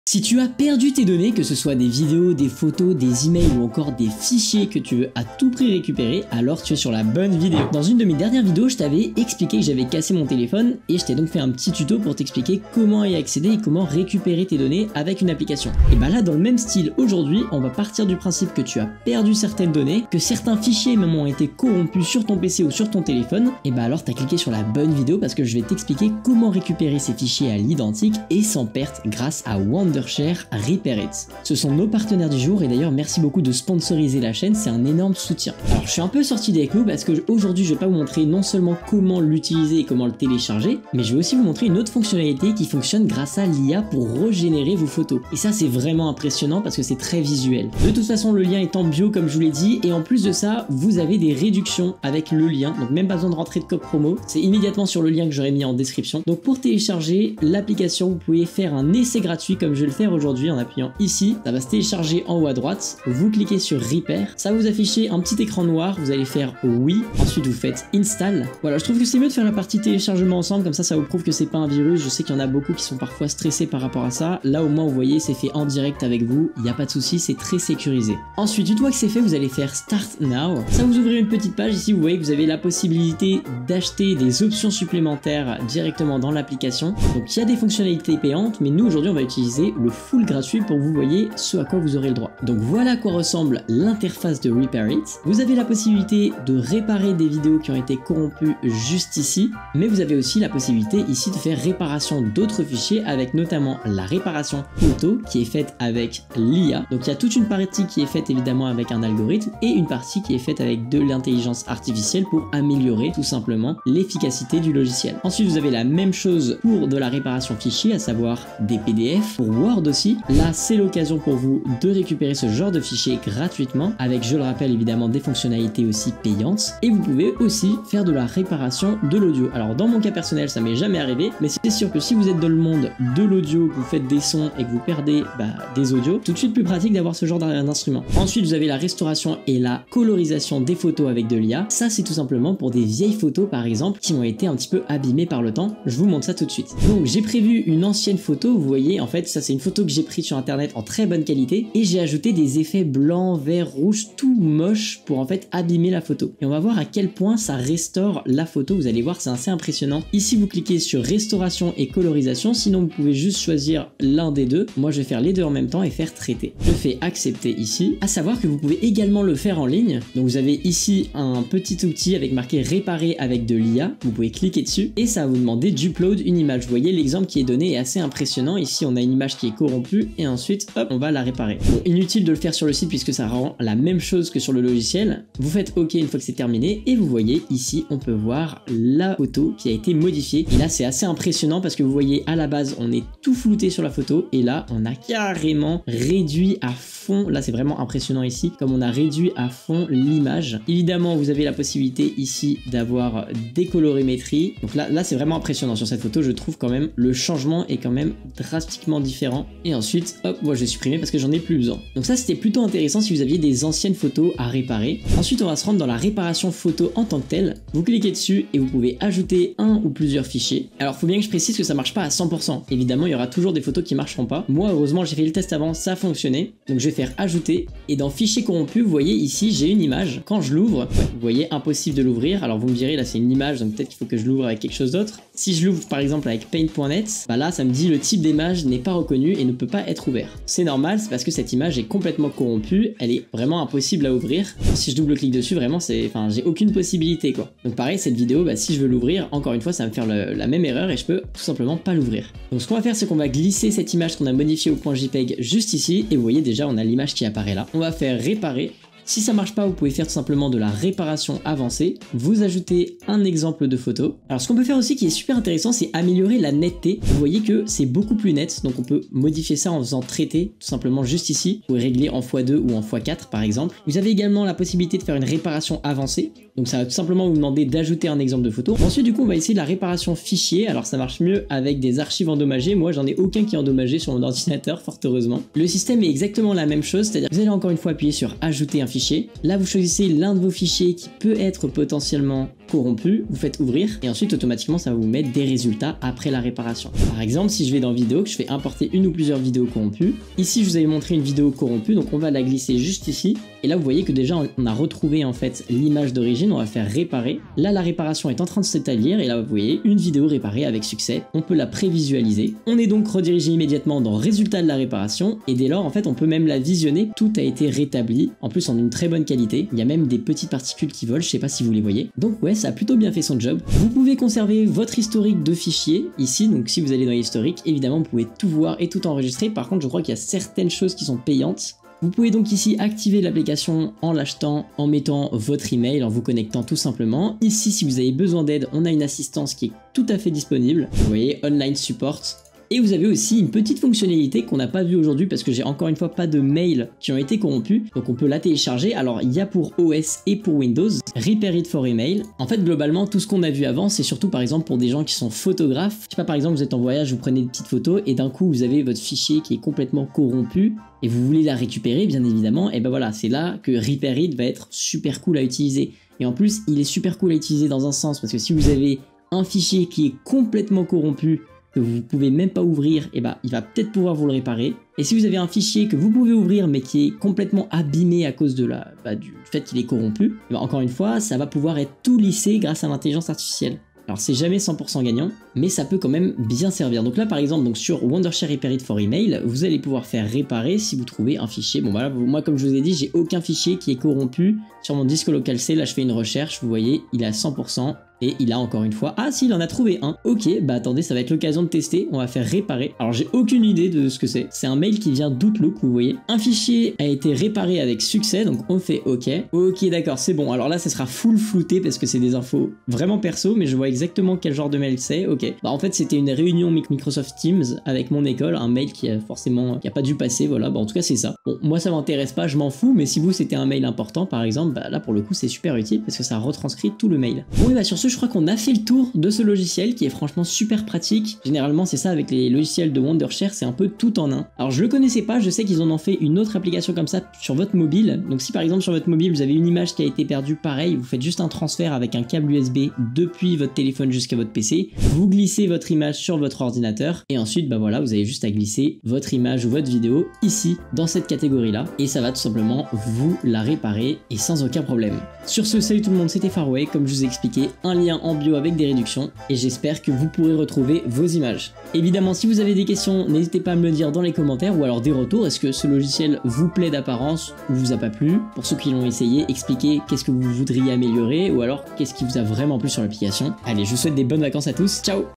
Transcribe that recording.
Si tu as perdu tes données, que ce soit des vidéos, des photos, des emails ou encore des fichiers que tu veux à tout prix récupérer, alors tu es sur la bonne vidéo. Dans une de mes dernières vidéos, je t'avais expliqué que j'avais cassé mon téléphone et je t'ai donc fait un petit tuto pour t'expliquer comment y accéder et comment récupérer tes données avec une application. Et bah là, dans le même style, aujourd'hui, on va partir du principe que tu as perdu certaines données, que certains fichiers même ont été corrompus sur ton PC ou sur ton téléphone, et bah alors t'as cliqué sur la bonne vidéo parce que je vais t'expliquer comment récupérer ces fichiers à l'identique et sans perte grâce à Wondershare RepairIt. Ce sont nos partenaires du jour et d'ailleurs merci beaucoup de sponsoriser la chaîne, c'est un énorme soutien. Alors je suis un peu sorti des clous parce que aujourd'hui je vais pas vous montrer non seulement comment l'utiliser et comment le télécharger, mais je vais aussi vous montrer une autre fonctionnalité qui fonctionne grâce à l'IA pour régénérer vos photos. Et ça c'est vraiment impressionnant parce que c'est très visuel. De toute façon le lien est en bio comme je vous l'ai dit et en plus de ça vous avez des réductions avec le lien, donc même pas besoin de rentrer de code promo, c'est immédiatement sur le lien que j'aurais mis en description. Donc pour télécharger l'application vous pouvez faire un essai gratuit comme je vais le faire aujourd'hui en appuyant ici, ça va se télécharger en haut à droite, vous cliquez sur Repair, ça va vous afficher un petit écran noir, vous allez faire oui, ensuite vous faites Install. Voilà, je trouve que c'est mieux de faire la partie téléchargement ensemble, comme ça vous prouve que c'est pas un virus, je sais qu'il y en a beaucoup qui sont parfois stressés par rapport à ça, là au moins vous voyez c'est fait en direct avec vous, il n'y a pas de souci, c'est très sécurisé. Ensuite, une fois que c'est fait, vous allez faire Start Now, ça vous ouvrir une petite page, ici vous voyez que vous avez la possibilité d'acheter des options supplémentaires directement dans l'application, donc il y a des fonctionnalités payantes, mais nous aujourd'hui on va utiliser le full gratuit pour que vous voyez ce à quoi vous aurez le droit. Donc voilà à quoi ressemble l'interface de RepairIt. Vous avez la possibilité de réparer des vidéos qui ont été corrompues juste ici, mais vous avez aussi la possibilité ici de faire réparation d'autres fichiers avec notamment la réparation photo qui est faite avec l'IA. Donc il y a toute une partie qui est faite évidemment avec un algorithme et une partie qui est faite avec de l'intelligence artificielle pour améliorer tout simplement l'efficacité du logiciel. Ensuite vous avez la même chose pour de la réparation fichier, à savoir des PDF, pour Word aussi. Là c'est l'occasion pour vous de récupérer ce genre de fichiers gratuitement avec, je le rappelle évidemment, des fonctionnalités aussi payantes, et vous pouvez aussi faire de la réparation de l'audio. Alors dans mon cas personnel ça m'est jamais arrivé, mais c'est sûr que si vous êtes dans le monde de l'audio, que vous faites des sons et que vous perdez des audios, tout de suite plus pratique d'avoir ce genre d'instrument. Ensuite vous avez la restauration et la colorisation des photos avec de l'IA. Ça c'est tout simplement pour des vieilles photos par exemple qui ont été un petit peu abîmées par le temps. Je vous montre ça tout de suite. Donc j'ai prévu une ancienne photo, vous voyez en fait ça c'est une photo que j'ai prise sur internet en très bonne qualité et j'ai ajouté des effets blanc, vert, rouge, tout moche pour en fait abîmer la photo. Et on va voir à quel point ça restaure la photo, vous allez voir c'est assez impressionnant. Ici vous cliquez sur restauration et colorisation, sinon vous pouvez juste choisir l'un des deux. Moi je vais faire les deux en même temps et faire traiter. Je fais accepter ici, à savoir que vous pouvez également le faire en ligne. Donc vous avez ici un petit outil avec marqué réparer avec de l'IA, vous pouvez cliquer dessus et ça va vous demander d'upload une image. Vous voyez l'exemple qui est donné est assez impressionnant, ici on a une image qui est corrompue et ensuite hop on va la réparer. Bon, inutile de le faire sur le site puisque ça rend la même chose que sur le logiciel. Vous faites OK une fois que c'est terminé et vous voyez ici on peut voir la photo qui a été modifiée et là c'est assez impressionnant parce que vous voyez à la base on est tout flouté sur la photo et là on a carrément réduit à fond, là c'est vraiment impressionnant ici comme on a réduit à fond l'image. Évidemment vous avez la possibilité ici d'avoir des colorimétries, donc là c'est vraiment impressionnant sur cette photo, je trouve quand même le changement est quand même drastiquement différent. Et ensuite hop moi je vais supprimer parce que j'en ai plus besoin. Donc ça c'était plutôt intéressant si vous aviez des anciennes photos à réparer. Ensuite on va se rendre dans la réparation photo en tant que telle, vous cliquez dessus et vous pouvez ajouter un ou plusieurs fichiers. Alors faut bien que je précise que ça marche pas à 100%, évidemment il y aura toujours des photos qui marcheront pas. Moi heureusement j'ai fait le test avant, ça a fonctionné, donc je vais faire ajouter et dans fichier corrompu vous voyez ici j'ai une image, quand je l'ouvre vous voyez impossible de l'ouvrir. Alors vous me direz là c'est une image donc peut-être qu'il faut que je l'ouvre avec quelque chose d'autre. Si je l'ouvre par exemple avec paint.net, là ça me dit le type d'image n'est pas reconnu et ne peut pas être ouvert. C'est normal, c'est parce que cette image est complètement corrompue, elle est vraiment impossible à ouvrir. Si je double-clique dessus vraiment j'ai aucune possibilité quoi. Donc pareil cette vidéo si je veux l'ouvrir encore une fois ça va me faire la même erreur et je peux tout simplement pas l'ouvrir. Donc ce qu'on va faire c'est qu'on va glisser cette image qu'on a modifiée au point JPEG juste ici et vous voyez déjà on a l'image qui apparaît là. On va faire réparer. Si ça marche pas, vous pouvez faire tout simplement de la réparation avancée, vous ajoutez un exemple de photo. Alors ce qu'on peut faire aussi qui est super intéressant, c'est améliorer la netteté. Vous voyez que c'est beaucoup plus net, donc on peut modifier ça en faisant traiter, tout simplement juste ici. Vous pouvez régler en x2 ou en x4 par exemple. Vous avez également la possibilité de faire une réparation avancée, donc ça va tout simplement vous demander d'ajouter un exemple de photo. Ensuite du coup on va essayer la réparation fichier, alors ça marche mieux avec des archives endommagées, moi j'en ai aucun qui est endommagé sur mon ordinateur fort heureusement. Le système est exactement la même chose, c'est-à-dire que vous allez encore une fois appuyer sur ajouter un fichier. Là vous choisissez l'un de vos fichiers qui peut être potentiellement corrompu, vous faites ouvrir et ensuite automatiquement ça va vous mettre des résultats après la réparation. Par exemple, si je vais dans vidéo, que je fais importer une ou plusieurs vidéos corrompues, ici je vous avais montré une vidéo corrompue, donc on va la glisser juste ici. Et là vous voyez que déjà on a retrouvé en fait l'image d'origine, on va faire réparer. Là la réparation est en train de s'établir et là vous voyez une vidéo réparée avec succès. On peut la prévisualiser. On est donc redirigé immédiatement dans résultat de la réparation et dès lors en fait on peut même la visionner. Tout a été rétabli, en plus en une très bonne qualité. Il y a même des petites particules qui volent, je sais pas si vous les voyez. Donc ouais, ça a plutôt bien fait son job. Vous pouvez conserver votre historique de fichiers ici, donc si vous allez dans l'historique, évidemment vous pouvez tout voir et tout enregistrer. Par contre je crois qu'il y a certaines choses qui sont payantes. Vous pouvez donc ici activer l'application en l'achetant, en mettant votre email, en vous connectant tout simplement. Ici, si vous avez besoin d'aide, on a une assistance qui est tout à fait disponible. Vous voyez, online support. Et vous avez aussi une petite fonctionnalité qu'on n'a pas vue aujourd'hui parce que j'ai encore une fois pas de mails qui ont été corrompus. Donc on peut la télécharger. Alors il y a pour OS et pour Windows. Repair it for email. En fait globalement tout ce qu'on a vu avant c'est surtout par exemple pour des gens qui sont photographes. Je sais pas, par exemple vous êtes en voyage, vous prenez des petites photos et d'un coup vous avez votre fichier qui est complètement corrompu et vous voulez la récupérer bien évidemment. Et ben voilà, c'est là que Repair it va être super cool à utiliser. Et en plus il est super cool à utiliser dans un sens parce que si vous avez un fichier qui est complètement corrompu que vous pouvez même pas ouvrir, et bah il va peut-être pouvoir vous le réparer. Et si vous avez un fichier que vous pouvez ouvrir mais qui est complètement abîmé à cause de du fait qu'il est corrompu, et bah, encore une fois ça va pouvoir être tout lissé grâce à l'intelligence artificielle. Alors c'est jamais 100% gagnant, mais ça peut quand même bien servir. Donc là par exemple donc sur Wondershare Repair it for Email, vous allez pouvoir faire réparer si vous trouvez un fichier. Bon voilà, moi comme je vous ai dit, j'ai aucun fichier qui est corrompu. Sur mon disque local C, là je fais une recherche, vous voyez, il est à 100%. Et il a encore une fois... Ah si, il en a trouvé un. Ok, bah attendez, ça va être l'occasion de tester. On va faire réparer. Alors j'ai aucune idée de ce que c'est. C'est un mail qui vient d'Outlook, vous voyez. Un fichier a été réparé avec succès, donc on fait OK. Ok, d'accord, c'est bon. Alors là, ça sera full flouté parce que c'est des infos vraiment perso, mais je vois exactement quel genre de mail c'est. Ok. Bah en fait, c'était une réunion Microsoft Teams avec mon école, un mail qui a forcément... qui a pas dû passer, voilà. Bah en tout cas, c'est ça. Bon, moi ça m'intéresse pas, je m'en fous, mais si vous c'était un mail important, par exemple, bah là pour le coup, c'est super utile parce que ça retranscrit tout le mail. Bon, et bah sur ce, je crois qu'on a fait le tour de ce logiciel qui est franchement super pratique. Généralement c'est ça avec les logiciels de Wondershare, c'est un peu tout en un. Alors je le connaissais pas, je sais qu'ils en ont fait une autre application comme ça sur votre mobile. Donc si par exemple sur votre mobile vous avez une image qui a été perdue, pareil, vous faites juste un transfert avec un câble USB depuis votre téléphone jusqu'à votre PC, vous glissez votre image sur votre ordinateur et ensuite bah voilà, vous avez juste à glisser votre image ou votre vidéo ici dans cette catégorie là et ça va tout simplement vous la réparer et sans aucun problème. Sur ce, salut tout le monde, c'était Farway, comme je vous ai expliqué, un lien en bio avec des réductions et j'espère que vous pourrez retrouver vos images. Évidemment, si vous avez des questions, n'hésitez pas à me le dire dans les commentaires ou alors des retours. Est-ce que ce logiciel vous plaît d'apparence ou vous a pas plu? Pour ceux qui l'ont essayé, expliquez qu'est-ce que vous voudriez améliorer ou alors qu'est-ce qui vous a vraiment plu sur l'application. Allez, je vous souhaite des bonnes vacances à tous, ciao!